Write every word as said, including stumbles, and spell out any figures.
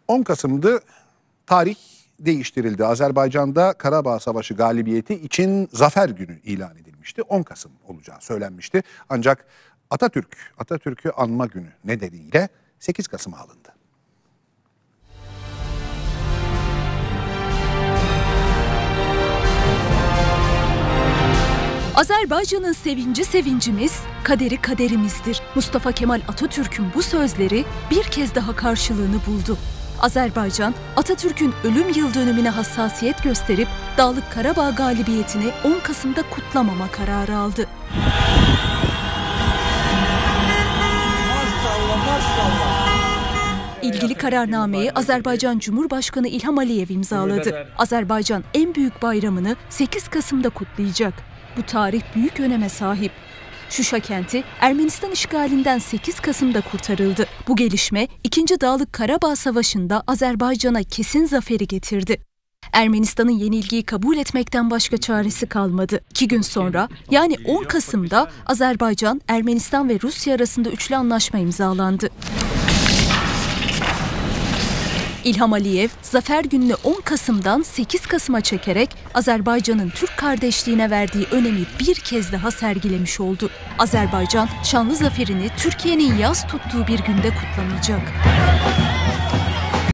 on Kasım'dı, tarih değiştirildi. Azerbaycan'da Karabağ Savaşı galibiyeti için zafer günü ilan edilmişti. on Kasım olacağı söylenmişti. Ancak Atatürk, Atatürk'ü anma günü nedeniyle sekiz Kasım'a alındı. Azerbaycan'ın sevinci sevincimiz, kaderi kaderimizdir. Mustafa Kemal Atatürk'ün bu sözleri bir kez daha karşılığını buldu. Azerbaycan, Atatürk'ün ölüm yıl dönümüne hassasiyet gösterip Dağlık Karabağ galibiyetini on Kasım'da kutlamama kararı aldı. Maşallah, maşallah. İlgili kararnameyi Azerbaycan Cumhurbaşkanı İlham Aliyev imzaladı. Azerbaycan en büyük bayramını sekiz Kasım'da kutlayacak. Bu tarih büyük öneme sahip. Şuşa kenti Ermenistan işgalinden sekiz Kasım'da kurtarıldı. Bu gelişme ikinci Dağlık Karabağ Savaşı'nda Azerbaycan'a kesin zaferi getirdi. Ermenistan'ın yenilgiyi kabul etmekten başka çaresi kalmadı. İki gün sonra, yani on Kasım'da Azerbaycan, Ermenistan ve Rusya arasında üçlü anlaşma imzalandı. İlham Aliyev, zafer gününü on Kasım'dan sekiz Kasım'a çekerek Azerbaycan'ın Türk kardeşliğine verdiği önemi bir kez daha sergilemiş oldu. Azerbaycan, şanlı zaferini Türkiye'nin yas tuttuğu bir günde kutlamayacak.